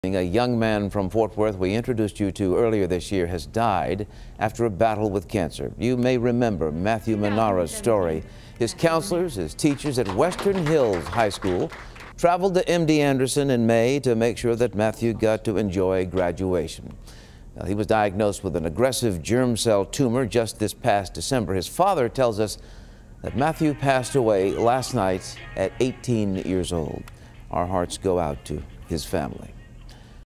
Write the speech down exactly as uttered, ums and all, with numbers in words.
A young man from Fort Worth we introduced you to earlier this year has died after a battle with cancer. You may remember Matthew Manara's story. His counselors, his teachers at Western Hills High School traveled to M D Anderson in May to make sure that Matthew got to enjoy graduation. Now, he was diagnosed with an aggressive germ cell tumor just this past December. His father tells us that Matthew passed away last night at eighteen years old. Our hearts go out to his family.